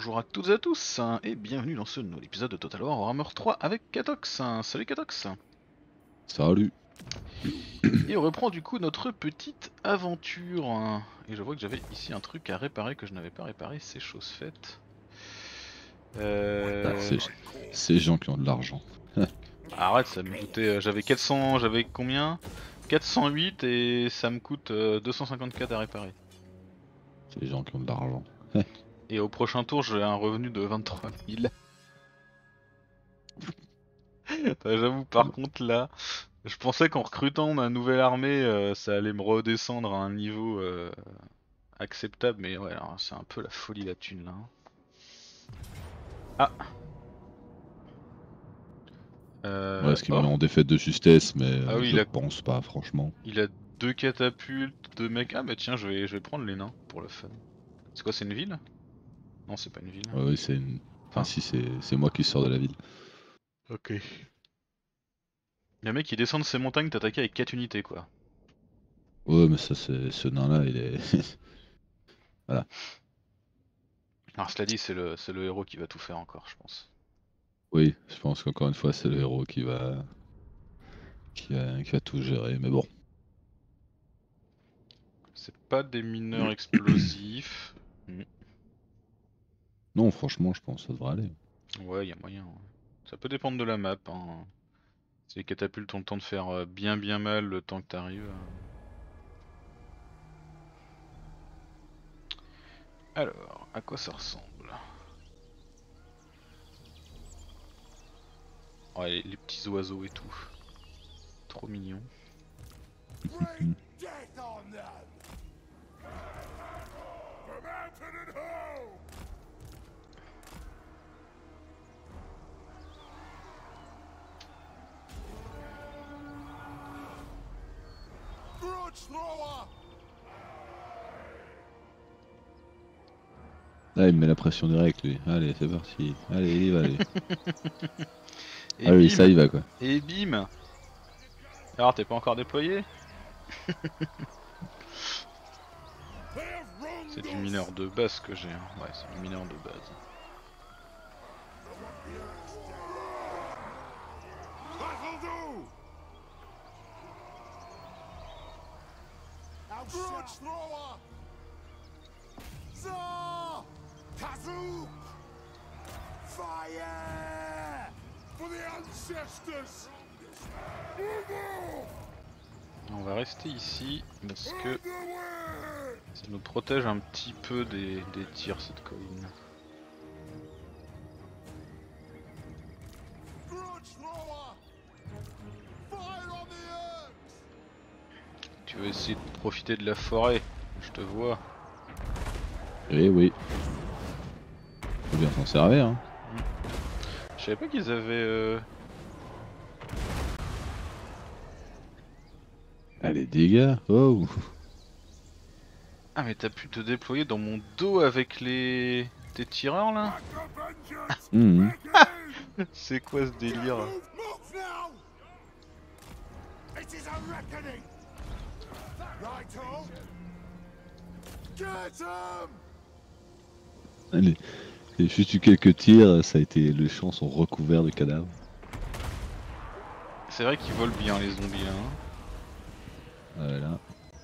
bonjour à toutes et à tous, et bienvenue dans ce nouvel épisode de Total War Warhammer 3 avec Katox. Salut Katox. Salut. Et on reprend du coup notre petite aventure. Et je vois que j'avais ici un truc à réparer que je n'avais pas réparé, c'est chose faite. Ah, ces gens qui ont de l'argent. Arrête, ça me coûtait... j'avais 400... J'avais combien 408 et ça me coûte 254 à réparer. Ces gens qui ont de l'argent. Et au prochain tour, j'ai un revenu de 23 000. J'avoue, par contre là... Je pensais qu'en recrutant ma nouvelle armée, ça allait me redescendre à un niveau acceptable, mais ouais, alors c'est un peu la folie la thune là. Ah Ouais, ce qui me oh. met en défaite de justesse, mais Ah oui, je pense pas, franchement. il a deux catapultes, deux mecs. Ah bah tiens, je vais prendre les nains pour le fun. C'est quoi, c'est une ville? Non, c'est pas une ville. Ouais, oui, c'est une. Enfin, Enfin, si, c'est moi qui sors de la ville. ok. Le mec qui descend de ces montagnes t'attaquer avec 4 unités quoi. Ouais, mais ça, c'est ce nain-là, il est. Voilà. Alors cela dit, c'est le héros qui va tout faire encore, je pense. Oui, je pense qu'encore une fois, c'est le héros qui va tout gérer, mais bon. C'est pas des mineurs explosifs. Hmm. Non, franchement, je pense que ça devrait aller. Ouais, y a moyen. Ouais. Ça peut dépendre de la map. Hein. Si les catapultes ont le temps de faire bien mal le temps que t'arrives. Alors, à quoi ça ressemble? Ouais, les petits oiseaux et tout. Trop mignon. Là, il me met la pression directe, lui. Allez, c'est parti. Allez, il y va, lui. Et Ah oui, ça bim! y va, quoi. Et bim! Alors, t'es pas encore déployé? C'est du mineur de base que j'ai. Hein. Ouais, c'est du mineur de base. On va rester ici parce que ça nous protège un petit peu des tirs cette colline. Tu veux essayer de profiter de la forêt? Je te vois. Eh oui. Faut bien s'en servir, hein. Je savais pas qu'ils avaient... Allez, dégâts. Oh. Ah mais t'as pu te déployer dans mon dos avec les... tes tireurs là? Mhm. C'est quoi ce délire? Allez. J'ai juste eu quelques tirs, ça a été. Les champs sont recouverts de cadavres. C'est vrai qu'ils volent bien les zombies là. Hein. Voilà.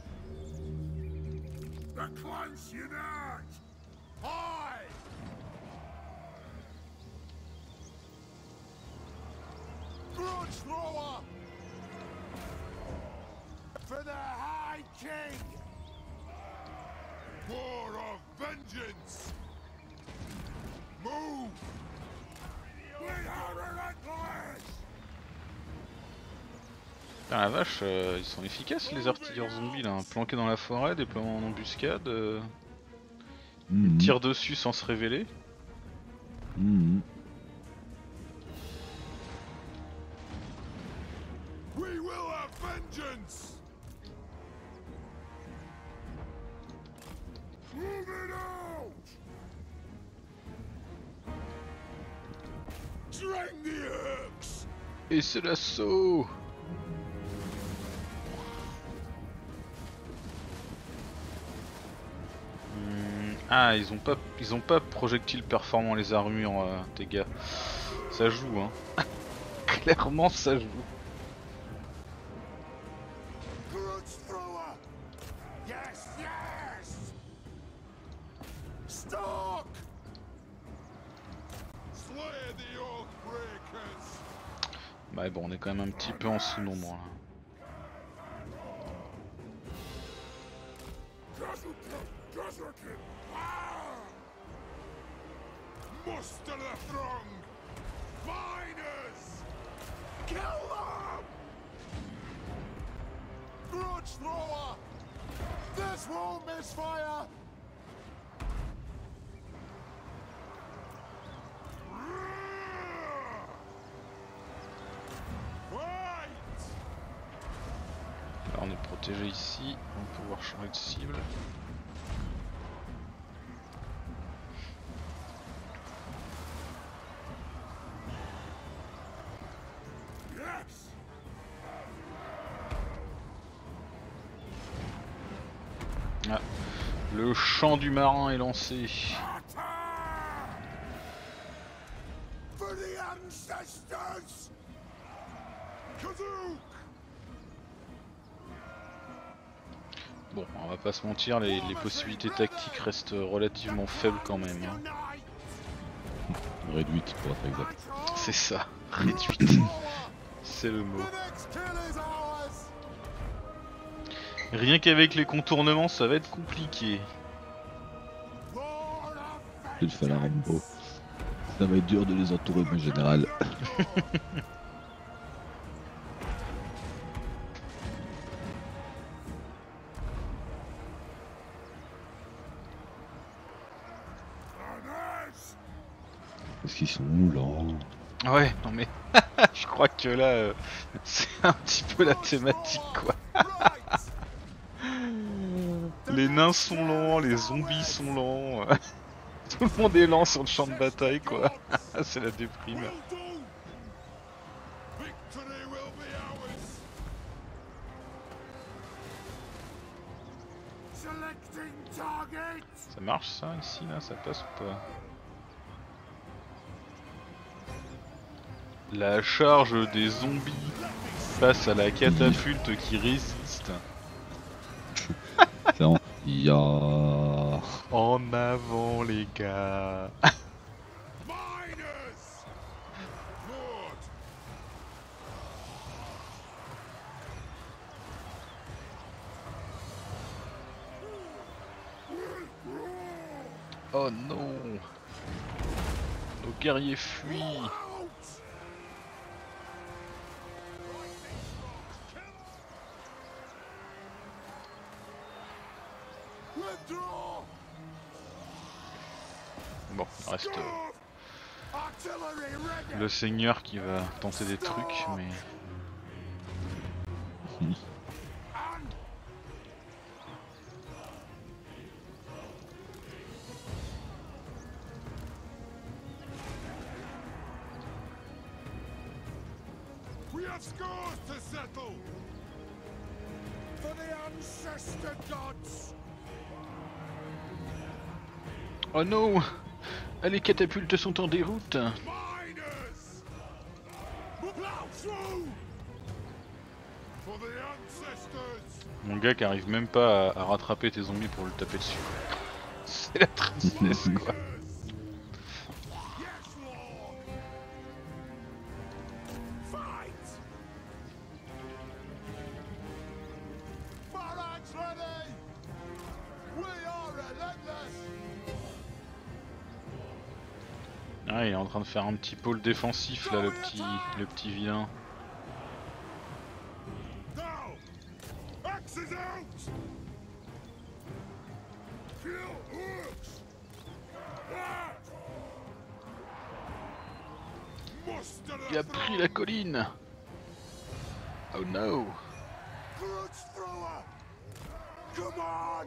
Putain la vache, ils sont efficaces les artilleurs zombies là, hein. Planqués dans la forêt, déploiement en embuscade, ils Mhm. tirent dessus sans se révéler. Mhm. Et c'est l'assaut! Ah, ils ont pas projectile performant les armures, tes gars. Ça joue, hein. Clairement, ça joue. Grudge thrower! Yes, yes! Stalk! Slay the oath breakers! Bah bon, on est quand même un petit peu en sous-nombre là. Muster the throng! Miners! Kill them! Grudge thrower! This won't miss fire! Fight! Là on est protégé ici, on va pouvoir changer de cible. Yes! Ah, le chant du marin est lancé. For the ancestors! Kazook! Bon, on va pas se mentir, les possibilités tactiques restent relativement faibles quand même. Hein. Réduite pour être exact. C'est ça, réduite. C'est le mot. The next kill is ours! Rien qu'avec les contournements, ça va être compliqué. Lord of Il fait la Rambo. Ça va être dur de les entourer, mon général. vengeance! Parce qu'ils sont lents. Ouais, non mais je crois que là, c'est un petit peu la thématique quoi. Right! Les nains sont lents, les zombies sont lents. Tout le monde est lent sur le champ de bataille quoi. C'est la déprime. Will do! Victory will be ours! Selecting target! Ça marche ça ici là, ça passe ou pas? La charge des zombies face à la catapulte qui résiste. Clairement. Ya. En avant les gars. Miners! Good! Oh non. Nos guerriers fuient. Out! Withdraw! Bon, il reste Artillery ready! le seigneur qui va tenter des trucs, mais... And we have scores to settle! For the ancestor gods! Oh non. Les catapultes sont en déroute. Miners! Plow through! For the ancestors! Mon gars qui arrive même pas à rattraper tes zombies pour le taper dessus. C'est la tristesse quoi. Yes, Lord! Fight! Barracks ready! We are relentless! Ah, il est en train de faire un petit pôle défensif là, le petit vilain. Now! Axes out! Kill hooks! Ah! Muster Il a pris la colline. Oh no. Grudge thrower! Come on!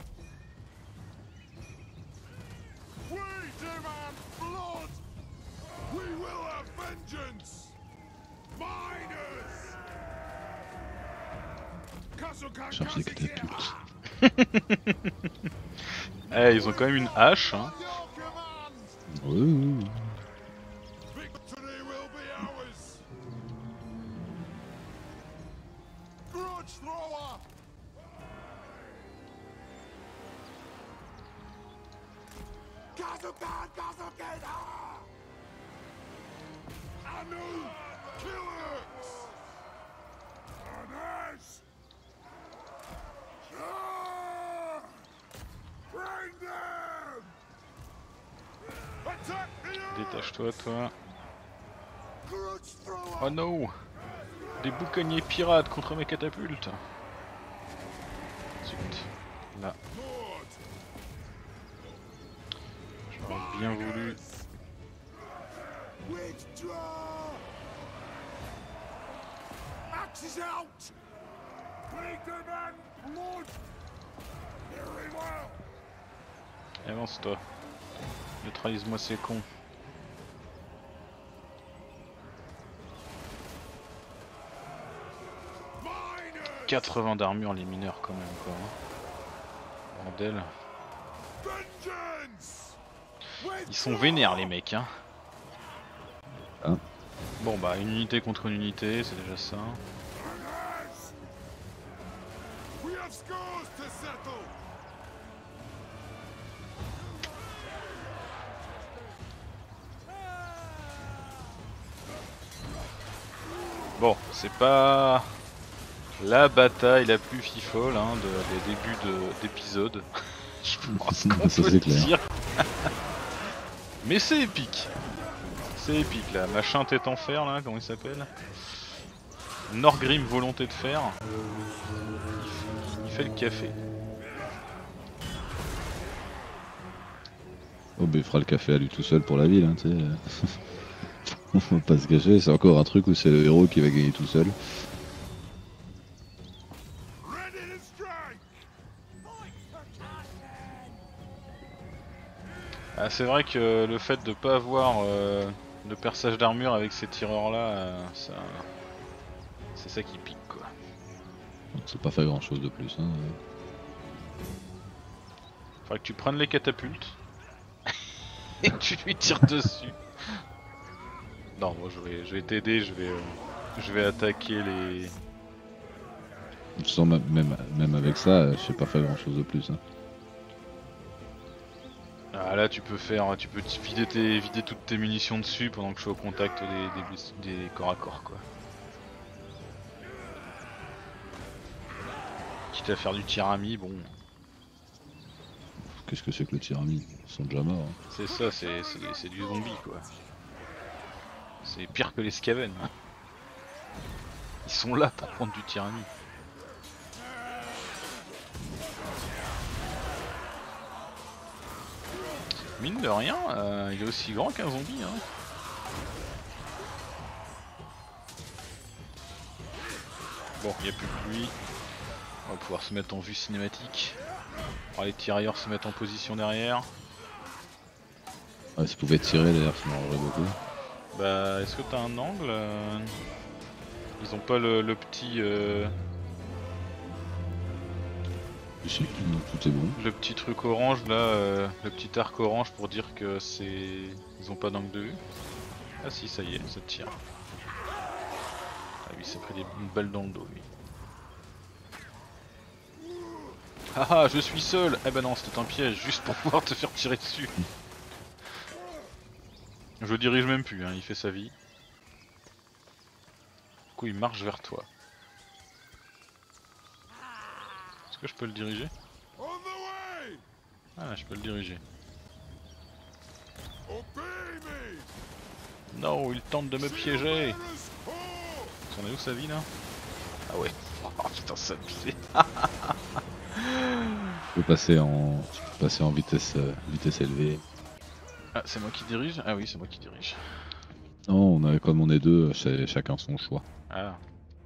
We demand blood! We will have vengeance! Miners! Charge des catapultes. Eh, ils ont quand même une hache, hein. Your command! Oui, oui, oui. Victory will be ours! Grudge thrower! Kazukan Kazukeda! Anu Killers! Anash! Bring them! Attack the Détache-toi, toi. Grudge thrower! Oh no! Des boucaniers pirates contre mes catapultes. Zut. Là, Lord! j'aurais bien voulu. Withdraw! Axes out! Bring them and blood! Very well! Avance-toi. Neutralise-moi ces cons. Miners! 80 d'armure les mineurs quand même quoi. Hein. Bordel. Vengeance! Ils sont vénères les mecs hein. Hein. Bon bah une unité contre une unité, c'est déjà ça. Anash! We have scores to settle! Bon, c'est pas la bataille la plus fifole hein, des débuts d'épisode. Je pense qu'on Ça, peut c'est le clair. dire. Mais c'est épique. C'est épique là. Machin tête en fer là, comment il s'appelle? Norgrim volonté de fer. Il fait le café. Oh, bah, il fera le café à lui tout seul pour la ville, hein, tu sais. On va pas se cacher, c'est encore un truc où c'est le héros qui va gagner tout seul. Ready to strike! Ah, c'est vrai que le fait de pas avoir de perçage d'armure avec ces tireurs là, c'est ça qui pique quoi. C'est pas faire grand chose de plus. Hein. Faudrait que tu prennes les catapultes et que tu lui tires dessus. Non, moi je vais t'aider, je vais attaquer les. Sans même avec ça, je sais pas faire grand chose de plus. Hein. Ah là tu peux vider toutes tes munitions dessus pendant que je suis au contact des corps à corps quoi. Quitte à faire du tirami, bon. Qu'est-ce que c'est que le tyrannie? Ils sont déjà morts. Hein. C'est ça, c'est du zombie quoi. C'est pire que les Skaven. Hein. Ils sont là pour prendre du tyrannie. Mine de rien, il est aussi grand qu'un zombie. Hein. Bon, il n'y a plus que lui. On va pouvoir se mettre en vue cinématique. Alors, les tirailleurs se mettent en position derrière. Ouais, s'ils pouvaient tirer d'ailleurs, ça m'arrangerait beaucoup. Bah, est-ce que t'as un angle Ils ont pas le petit Je sais plus, non, tout est bon. le petit truc orange là, le petit arc orange pour dire que c'est ils ont pas d'angle de vue. Ah si, ça y est, ça tire. Ah lui, il s'est pris une balle dans le dos lui. Ah ah, je suis seul. Eh ben non, c'était un piège juste pour pouvoir te faire tirer dessus. Je dirige même plus, hein, il fait sa vie. Du coup, il marche vers toi. Est-ce que je peux le diriger? On the way! Ah, je peux le diriger. Obey me! Non, il tente de me piéger. Seafarers, ho! On est où sa vie là? Ah ouais. Oh putain, ça abusé. Tu peux passer en vitesse élevée. Ah, c'est moi qui dirige? Ah oui, c'est moi qui dirige. Non, comme on est deux, chacun son choix. Ah.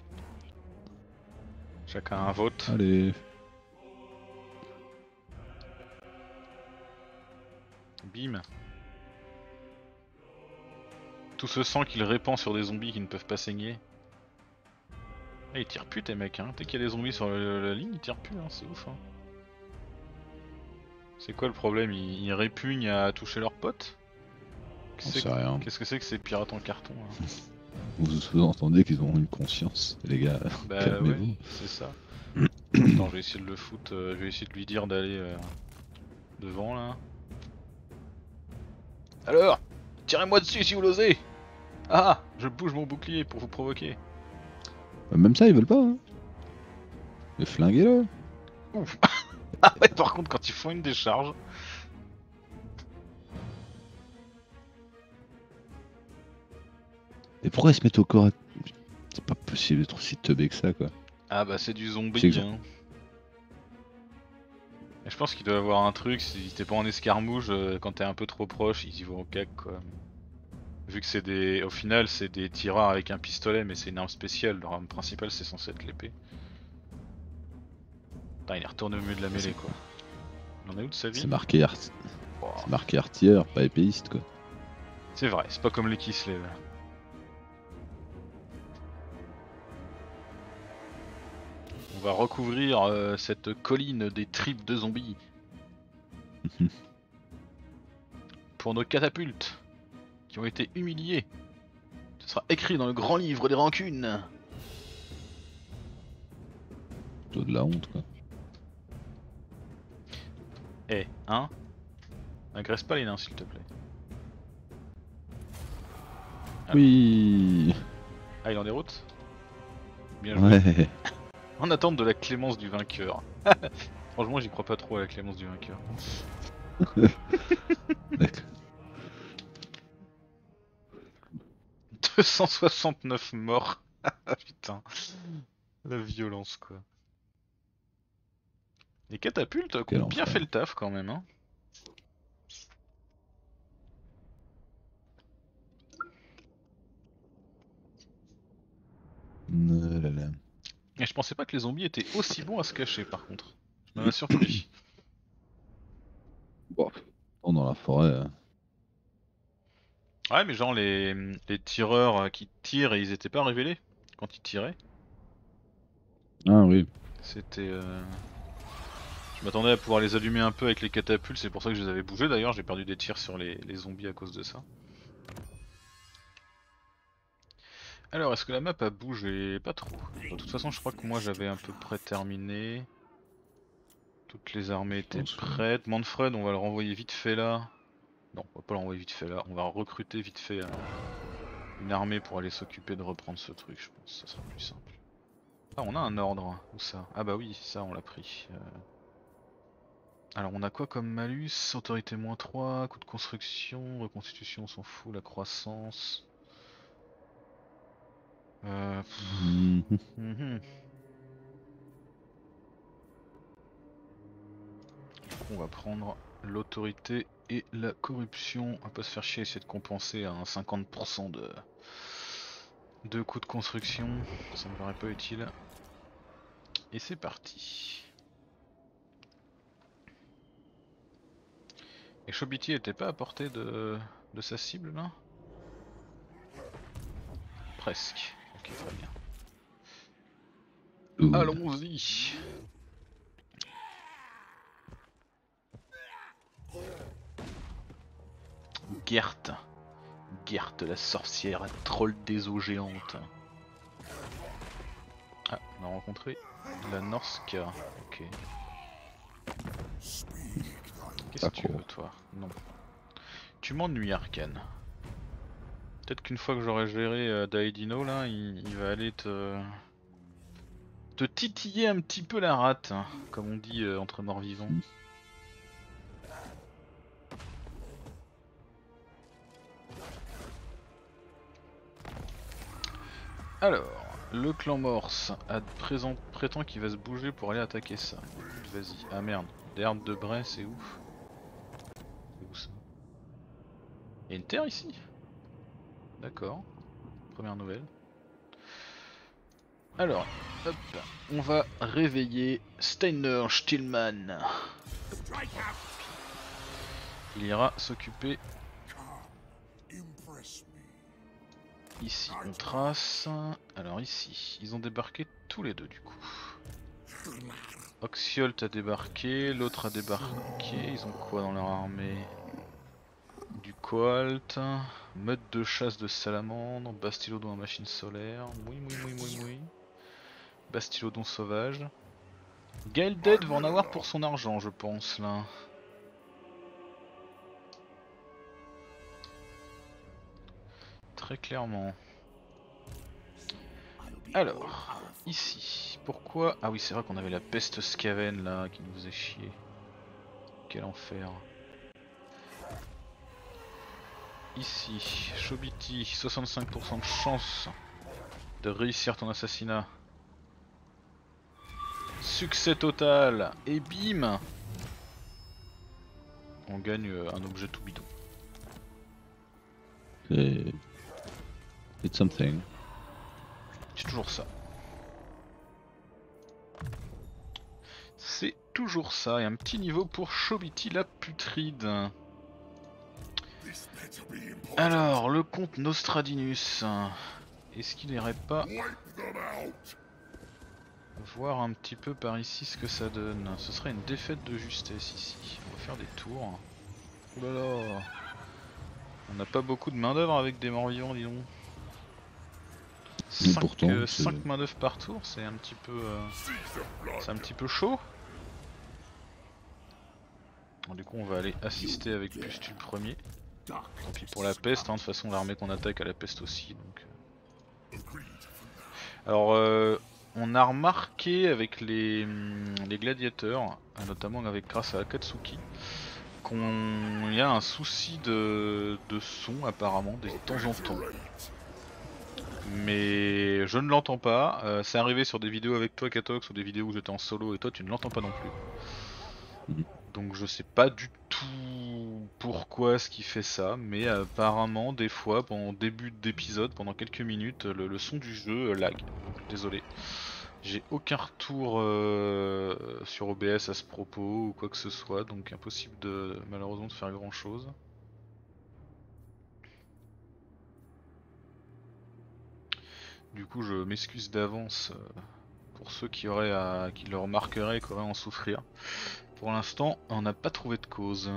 Chacun un vote. Allez. Bim. Tout ce sang qu'il répand sur des zombies qui ne peuvent pas saigner. Ah, ils tirent plus tes mecs, hein. Dès qu'il y a des zombies sur la ligne, ils tirent plus, hein. C'est ouf, hein. C'est quoi le problème? Ils répugnent à toucher leurs potes? J'en sais rien. Qu'est-ce que c'est que ces pirates en carton là? Vous sous-entendez qu'ils ont une conscience, les gars. Bah ouais, Calmez-vous. c'est ça. Attends, je vais essayer de le foutre, je vais essayer de lui dire d'aller devant là. Alors, tirez-moi dessus si vous l'osez. Ah, je bouge mon bouclier pour vous provoquer. Même ça, ils veulent pas. Hein. Mais flinguez-le. Ouf. Ah ouais, par contre, quand ils font une décharge. Mais pourquoi ils se mettent au corps à... C'est pas possible d'être aussi teubé que ça, quoi. Ah bah c'est du C'est zombie que- hein. Et je pense qu'il doit avoir un truc, si t'es pas en escarmouche, quand t'es un peu trop proche, ils y vont au cac quoi. Vu que c'est des... Au final c'est des tireurs avec un pistolet mais c'est une arme spéciale, leur arme principale c'est censé être l'épée. Putain il est retourné au milieu de la mêlée quoi. Il en a où de sa vie? C'est marqué, Oh, c'est marqué artilleur, pas épéiste, quoi. c'est vrai, c'est pas comme les Kislev. On va recouvrir cette colline des tripes de zombies. Pour nos catapultes, qui ont été humiliés. Ce sera écrit dans le grand livre des rancunes. Plutôt de la honte, quoi. Eh, hein? Agresse pas les nains s'il te plaît. Ah. Oui. Ah, il en déroute? Bien joué. Ouais. En attente de la clémence du vainqueur. Franchement, j'y crois pas trop à la clémence du vainqueur. D'accord. 269 morts. Putain. La violence quoi. Les catapultes ont Quel bien enfer. fait le taf quand même hein. Là, là. Et je pensais pas que les zombies étaient aussi bons à se cacher par contre. Ça m'a surpris. Bon, on dans la forêt. Ouais mais genre les tireurs qui tirent et ils étaient pas révélés quand ils tiraient. Ah oui. C'était... Je m'attendais à pouvoir les allumer un peu avec les catapultes, c'est pour ça que je les avais bougés d'ailleurs, j'ai perdu des tirs sur les zombies à cause de ça. Alors est-ce que la map a bougé? Pas trop. De toute façon je crois que moi j'avais à peu près terminé. Toutes les armées étaient pense, ouais. prêtes. Manfred on va le renvoyer vite fait là. Non on va pas le renvoyer vite fait là, on va recruter vite fait une armée pour aller s'occuper de reprendre ce truc je pense, ça sera plus simple. Ah on a un ordre, où ça? Ah bah oui ça on l'a pris. Alors on a quoi comme malus? Autorité -3, coût de construction, reconstitution on s'en fout, la croissance... Mhm. Mhm. Du coup on va prendre l'autorité et la corruption, on va pas se faire chier, essayer de compenser à un 50% de coût de construction, ça me paraît pas utile. Et c'est parti. Et Chobiti était pas à portée de sa cible là? Presque, ok très bien. Ouh. Allons-y. Gert. Gert la sorcière à troll des eaux géantes. Ah, on a rencontré la Norska. Ok. Qu'est-ce que tu veux toi? Non. Tu m'ennuies Arcane. Peut-être qu'une fois que j'aurai géré Daedino là, il va aller te titiller un petit peu la rate, hein, comme on dit entre morts vivants. Alors, le clan Morse prétend qu'il va se bouger pour aller attaquer ça. Vas-y. Ah merde, des herbes de Bray c'est où? C'est où ça? Y'a une terre ici? D'accord. Première nouvelle. Alors, hop, on va réveiller Steiner Stillman. Il ira s'occuper. Ici, on trace. Alors ici, ils ont débarqué tous les deux du coup. Oxiolt a débarqué, l'autre a débarqué. Ils ont quoi dans leur armée? Du Coalt, meute de chasse de salamandre, Bastillodon à machine solaire, oui. Bastillodon sauvage. Gaeldead va en avoir pour son argent, je pense là. Très clairement. Alors, ici, pourquoi... Ah oui, c'est vrai qu'on avait la peste Skaven là qui nous faisait chier. Quel enfer. Ici, Chobiti, 65% de chance de réussir ton assassinat. Succès total. Et bim, on gagne un objet tout bidon. It's something. C'est toujours ça. C'est toujours ça. Et un petit niveau pour Chobiti la putride. Alors, le comte Nostradinus. Est-ce qu'il irait pas voir un petit peu par ici ce que ça donne? Ce serait une défaite de justesse ici. On va faire des tours. Ouh là là. On n'a pas beaucoup de main d'œuvre avec des morts vivants, dis donc. 5 main d'œuvre par tour, c'est un petit peu chaud. Bon, du coup on va aller assister avec Pustule premier. Tant pis pour la peste, hein, de toute façon l'armée qu'on attaque a la peste aussi. Donc... Alors on a remarqué avec les gladiateurs, notamment grâce à Akatsuki, qu'il y a un souci de son apparemment de temps en temps. Mais je ne l'entends pas, c'est arrivé sur des vidéos avec toi Katox ou des vidéos où j'étais en solo et toi tu ne l'entends pas non plus. Donc je sais pas du tout pourquoi ce qui fait ça, mais apparemment des fois pendant début d'épisode, pendant quelques minutes, le son du jeu lag. Donc, désolé. J'ai aucun retour sur OBS à ce propos ou quoi que ce soit, donc impossible de malheureusement de faire grand chose. Du coup je m'excuse d'avance pour ceux qui le remarqueraient et qui auraient à en souffrir. Pour l'instant on n'a pas trouvé de cause.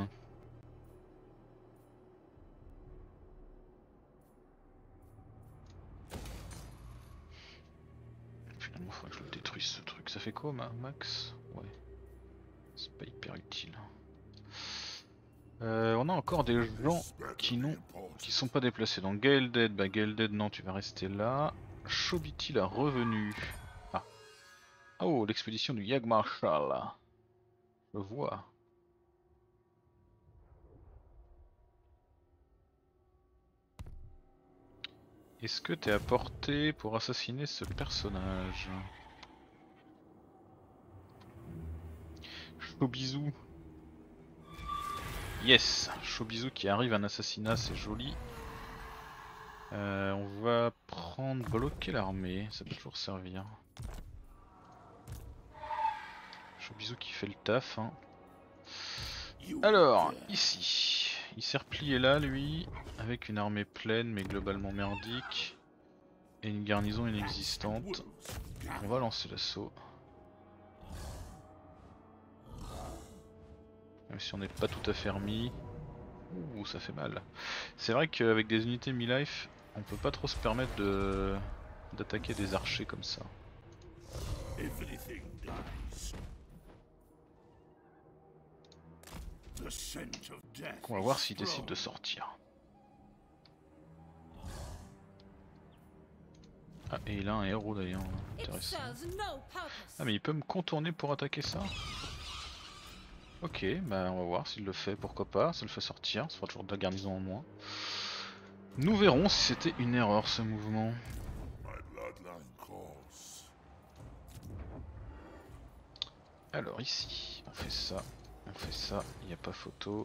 Finalement il faudrait que je le détruise ce truc. Ça fait quoi max? Ouais. C'est pas hyper utile. On a encore des gens qui sont pas déplacés. Donc Gaeldead, Gaeldead non tu vas rester là. Chobiti la revenue. Ah. Oh, l'expédition du Yagmarshal. Je vois. Est-ce que t'es à portée pour assassiner ce personnage? Chobizou. Yes, Chobizou qui arrive à un assassinat, c'est joli. On va prendre bloquer l'armée, ça peut toujours servir. Chobizou qui fait le taf. Hein. Alors, ici, il s'est replié là, lui, avec une armée pleine mais globalement merdique. Et une garnison inexistante. On va lancer l'assaut. Même si on n'est pas tout à fait remis. Ouh, ça fait mal. C'est vrai qu'avec des unités mi-life, on peut pas trop se permettre d'attaquer des archers comme ça. Donc on va voir s'il décide de sortir. Ah, et il a un héros d'ailleurs, intéressant. Ah mais il peut me contourner pour attaquer ça? Ok, bah on va voir s'il le fait, pourquoi pas, ça le fait sortir, ça fera toujours de la garnison en moins. Nous verrons si c'était une erreur ce mouvement. Alors ici, on fait ça, il n'y a pas photo.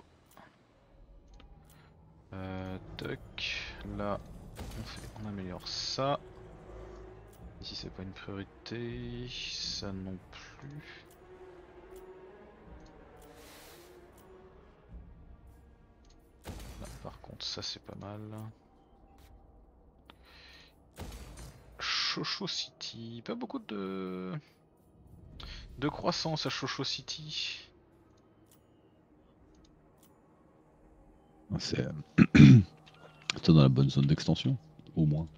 Tuck, là on améliore ça. Ici c'est pas une priorité, ça non plus. Là par contre ça c'est pas mal. Chocho City, pas beaucoup de De croissance à Chocho City. C'est c'est dans la bonne zone d'extension, au moins.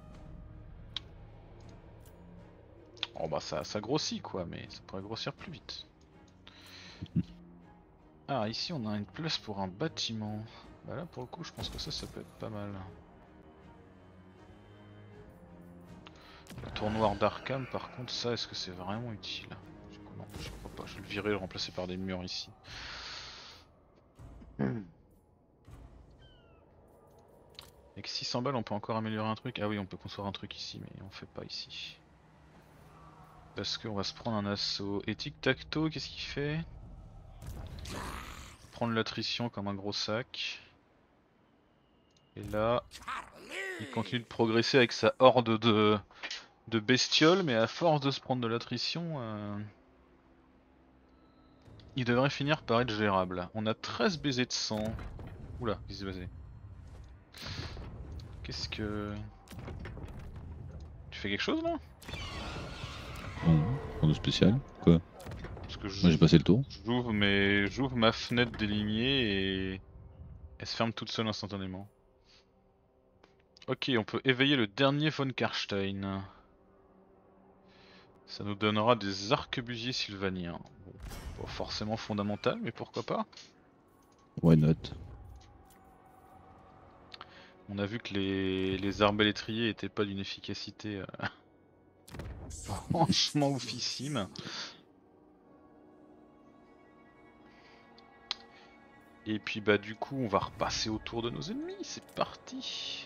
Oh bah ça grossit quoi, mais ça pourrait grossir plus vite. Ah ici on a une place pour un bâtiment. Bah là pour le coup je pense que ça peut être pas mal. Le tournoir d'Arkham par contre ça est-ce que c'est vraiment utile? Du coup non je crois pas, je vais le virer et le remplacer par des murs ici. Avec 600 balles on peut encore améliorer un truc. Ah oui on peut construire un truc ici mais on fait pas ici. Parce qu'on va se prendre un assaut. Et tic-tac-toe qu'est-ce qu'il fait? Prendre l'attrition comme un gros sac. Et là il continue de progresser avec sa horde de bestioles, mais à force de se prendre de l'attrition, il devrait finir par être gérable. On a 13 baisers de sang. Oula, qu'est-ce qui s'est passé? Qu'est-ce que... Tu fais quelque chose là? Bon, rien de spécial, quoi. Parce que Moi j'ai passé le tour. j'ouvre ma fenêtre délignée et elle se ferme toute seule instantanément. Ok, on peut éveiller le dernier von Karstein. Ça nous donnera des arquebusiers sylvaniens. Bon, pas forcément fondamental, mais pourquoi pas? Why not? On a vu que les arbalétriers étaient pas d'une efficacité franchement oufissime. Et puis bah du coup on va repasser autour de nos ennemis, c'est parti.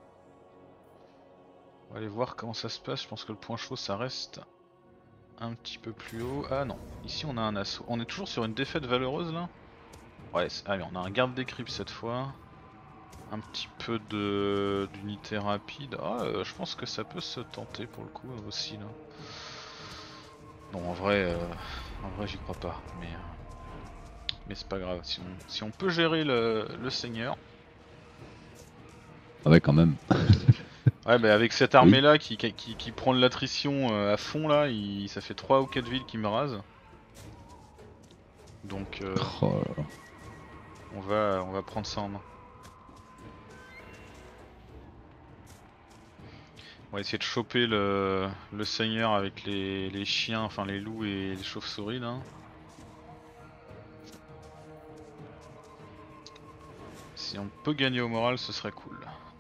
On va aller voir comment ça se passe, je pense que le point chaud ça reste un petit peu plus haut. Ah non, ici on a un assaut. On est toujours sur une défaite valeureuse là? Ouais, allez on a un garde des cryptes cette fois. Un petit peu d'unité rapide. Ah je pense que ça peut se tenter pour le coup aussi là. Non en vrai j'y crois pas, mais c'est pas grave, si on peut gérer le seigneur. Ah ouais, quand même. Ouais bah avec cette armée là qui prend de l'attrition à fond là, ça fait 3 ou 4 villes qui me rasent. Donc Oh là là. on va prendre ça en main. On va essayer de choper le seigneur avec les chiens, enfin les loups et les chauves-souris là. Si on peut gagner au moral ce serait cool.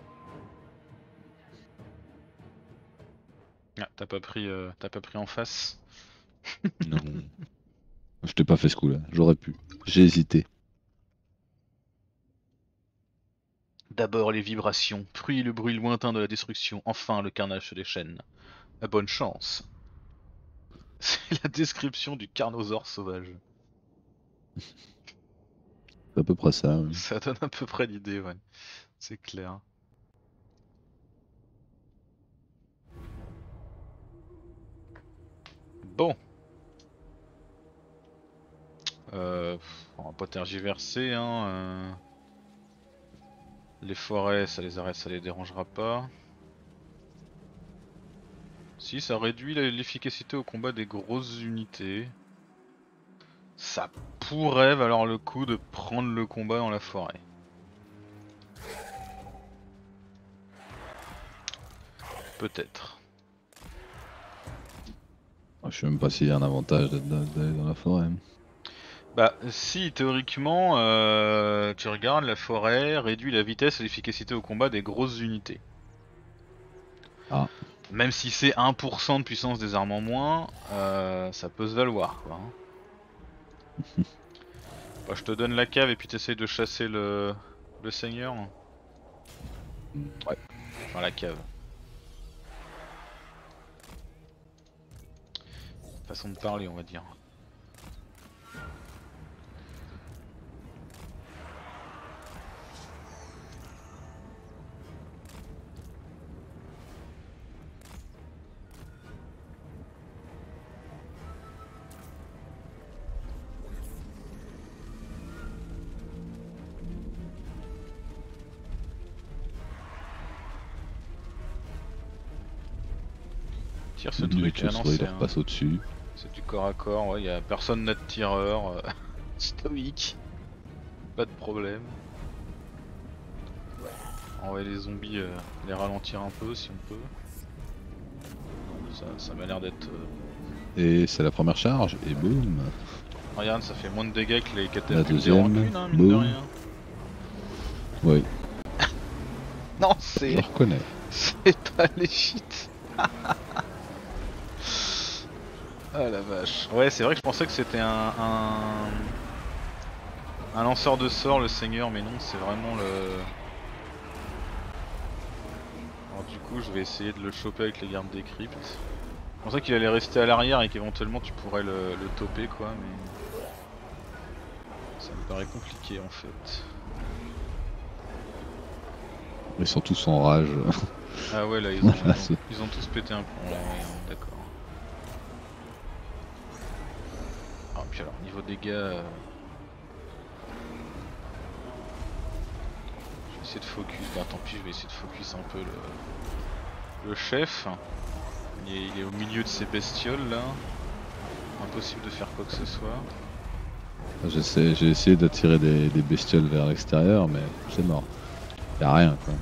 Ah t'as pas pris en face. Non. Je t'ai pas fait ce coup là, j'aurais pu. J'ai hésité. D'abord les vibrations, puis le bruit lointain de la destruction, enfin le carnage se déchaîne. À bonne chance. C'est la description du carnosaure sauvage. C'est à peu près ça. Ouais. Ça donne à peu près l'idée, ouais. C'est clair. Bon. On va pas tergiverser, hein. Les forêts, ça les arrête, ça les dérangera pas. Si, ça réduit l'efficacité au combat des grosses unités. Ça pourrait valoir le coup de prendre le combat dans la forêt. Peut-être. Je sais même pas s'il y a un avantage d'aller dans la forêt. Bah si, théoriquement, tu regardes, la forêt réduit la vitesse et l'efficacité au combat des grosses unités. Ah. Même si c'est 1% de puissance des armes en moins, ça peut se valoir quoi. Hein. Bah, je te donne la cave et puis t'essayes de chasser le seigneur. Ouais. Enfin la cave. Façon de parler on va dire. Tire ce truc, ah non, il c'est leur passe au-dessus. C'est du corps à corps, ouais, y a personne n'a de tireur, stoïque, pas de problème. On va les zombies les ralentir un peu si on peut. Ça m'a l'air d'être... Et c'est la première charge, et boum. Regarde, ça fait moins de dégâts que les La catapultes des deuxième, rancunes, hein, mine de boum. rien. Oui, Non, je c'est... reconnais. C'est pas legit. Ah la vache. Ouais, c'est vrai que je pensais que c'était un lanceur de sorts, le seigneur, mais non, c'est vraiment le... Alors du coup, je vais essayer de le choper avec les gardes des cryptes. Je pensais qu'il allait rester à l'arrière et qu'éventuellement tu pourrais le toper, quoi, mais... Ça me paraît compliqué, en fait. Ils sont tous en rage. Ah ouais, là, ils ont tous pété un plomb, là, ouais, d'accord. Ah, puis alors, niveau dégâts... Je vais essayer de focus, bah tant pis, je vais essayer de focus un peu le chef. Il est au milieu de ces bestioles là. Impossible de faire quoi que ce soit. J'ai essayé d'attirer des bestioles vers l'extérieur, mais c'est mort. Y'a rien quoi.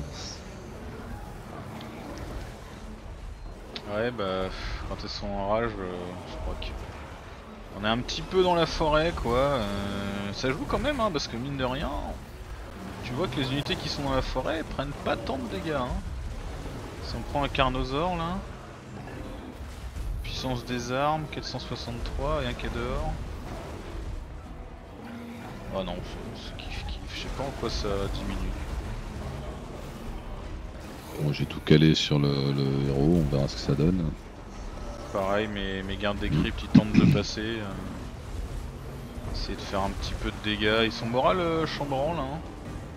Ouais bah quand elles sont en rage, je crois que on est un petit peu dans la forêt quoi. Ça joue quand même hein, parce que mine de rien, tu vois que les unités qui sont dans la forêt elles prennent pas tant de dégâts. Hein. Si on prend un carnosaure là, puissance des armes 463 et un qui est dehors. Oh non, c'est kiff kiff, je sais pas en quoi ça diminue. Bon, j'ai tout calé sur le héros, on verra ce que ça donne. Pareil, mes gardes des cryptes ils tentent de passer. Essayer de faire un petit peu de dégâts. Ils sont moral chambrants là. Hein.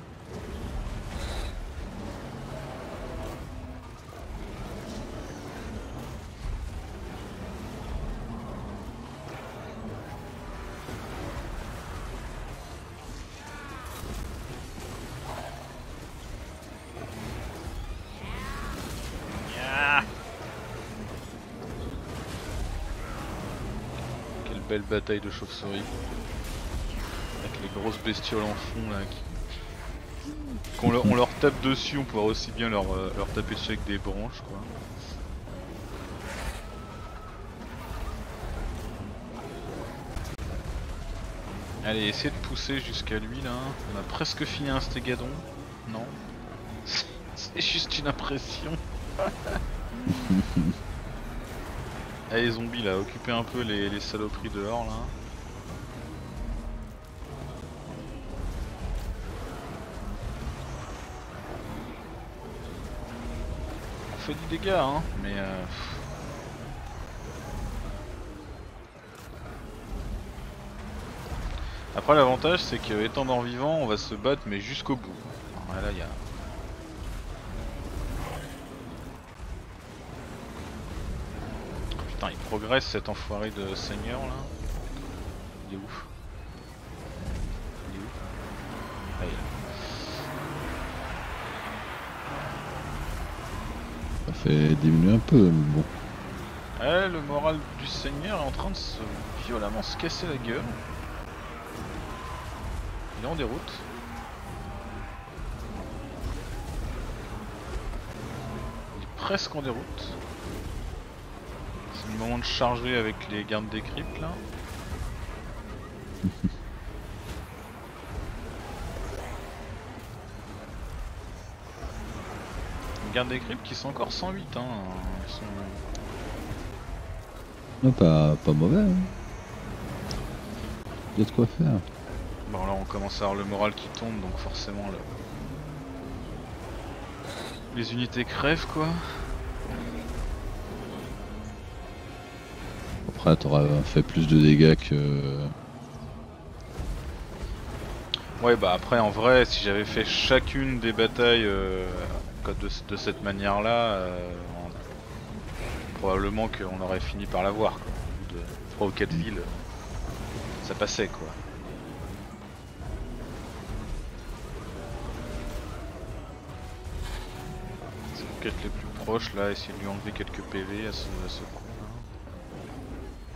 Quelle belle bataille de chauve-souris. Avec les grosses bestioles en fond là. Quand on leur tape dessus, on pourra aussi bien leur taper dessus avec des branches quoi. Allez, essayez de pousser jusqu'à lui là. On a presque fini un stégadon. Non. C'est juste une impression. Allez zombies là, occupez un peu les saloperies dehors là. On fait du dégât hein, mais Après l'avantage c'est que étant dans vivant on va se battre mais jusqu'au bout. Alors, là, y a... Putain il progresse cet enfoiré de seigneur là. Il est où? Il est où? Ah, il est là. Ça fait diminuer un peu, mais bon. Ouais, le moral du seigneur est en train de violemment se casser la gueule. Il est en déroute. Il est presque en déroute. C'est le moment de charger avec les gardes des cryptes là. Les gardes des cryptes qui sont encore 108 hein. Ils sont... Non, pas mauvais. Hein. Il y a de quoi faire. Bon là on commence à avoir le moral qui tombe donc forcément les unités crèvent quoi. Après t'auras fait plus de dégâts que... Ouais bah après en vrai si j'avais fait chacune des batailles de cette manière là probablement qu'on aurait fini par l'avoir quoi. Au bout de 3 ou 4 villes ça passait quoi. C'est peut-être les plus proches là, essayer de lui enlever quelques PV à ce coup là.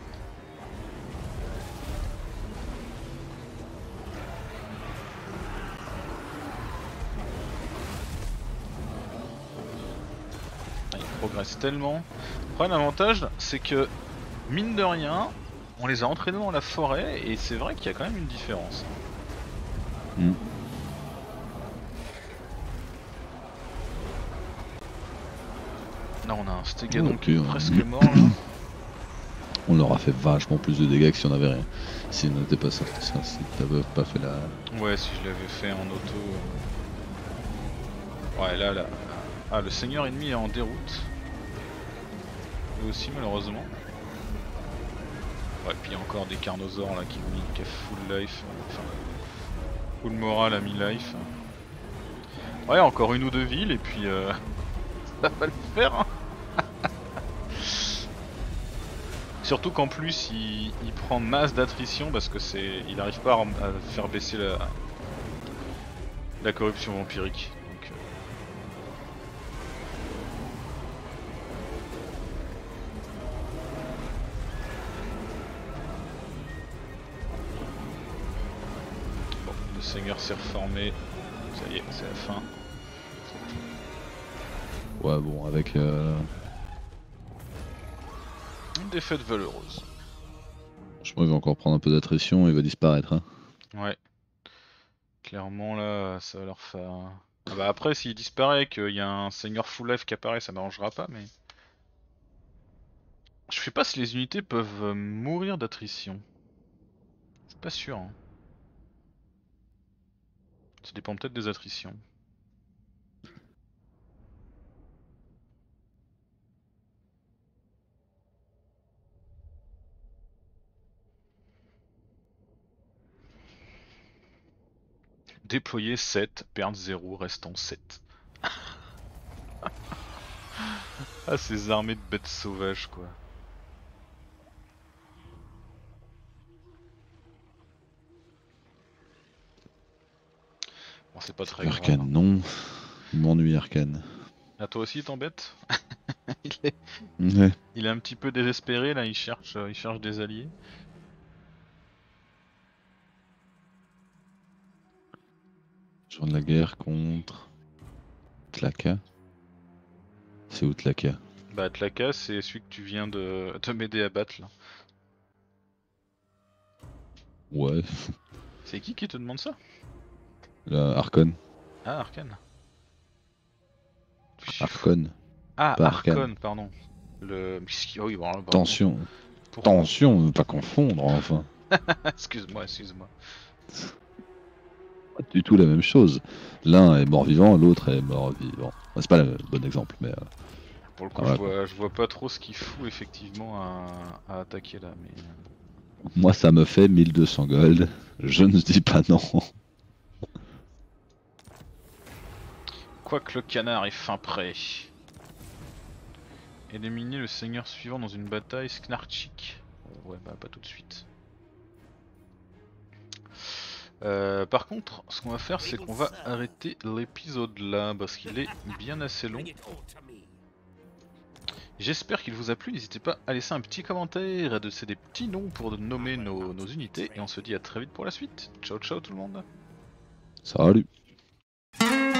progressent tellement. Après l'avantage c'est que mine de rien, on les a entraînés dans la forêt et c'est vrai qu'il y a quand même une différence. Mm. Là on a un Stégadon Ok, qui est ouais. presque mort là. On leur a fait vachement plus de dégâts que si on avait rien. Si on n'était pas sorti ça, si t'avais pas fait la. Ouais, si je l'avais fait en auto. Ouais, là. Ah, le seigneur ennemi est en déroute. Lui aussi, malheureusement. Ouais, puis il y a encore des carnosaures là qui a full life. Enfin, full moral à mi-life. Ouais, encore une ou deux villes et puis ça va le faire. Hein. Surtout qu'en plus il prend masse d'attrition parce que il n'arrive pas à faire baisser la corruption vampirique. Donc, bon, le seigneur s'est reformé. Ça y est, c'est la fin. Ouais, bon, avec. Une défaite valeureuse. Je pense qu'il va encore prendre un peu d'attrition et il va disparaître. Hein. Ouais. Clairement là, ça va leur faire... Ah bah après s'il disparaît, qu'il y a un seigneur full life qui apparaît, ça m'arrangera pas mais... Je sais pas si les unités peuvent mourir d'attrition. Je suis pas sûr. Hein. Ça dépend peut-être des attritions. Déployer 7, perdre 0, restant 7. Ah ces armées de bêtes sauvages quoi. Bon c'est pas très grave. Arcane, Hein. non. Il m'ennuie Arcane. Ah toi aussi il t'embête. Ouais. Il est un petit peu désespéré là, il cherche des alliés. Jour de la guerre contre. Tlaka. C'est où Tlaka? Bah Tlaka c'est celui que tu viens de m'aider à battre là. Ouais. C'est qui te demande ça? La Arcon. Ah Arcane. Arcon. Ah Pas Arcon Arcane. pardon. Le... Oh, oui, bon, Attention. pourquoi Attention, ne pas confondre enfin. Excuse-moi. Pas du tout la même chose. L'un est mort-vivant, l'autre est mort-vivant. C'est pas le bon exemple, mais. Pour le coup, Voilà, je vois pas trop ce qu'il fout effectivement à attaquer là, mais... Moi, ça me fait 1200 gold. Je ne dis pas non. Quoique le canard est fin prêt. Éliminer le seigneur suivant dans une bataille, Snarchik. Ouais, bah pas tout de suite. Par contre, ce qu'on va faire, c'est qu'on va arrêter l'épisode là, parce qu'il est bien assez long. J'espère qu'il vous a plu, n'hésitez pas à laisser un petit commentaire, à laisser des petits noms pour nommer nos unités, et on se dit à très vite pour la suite. Ciao ciao tout le monde. Salut.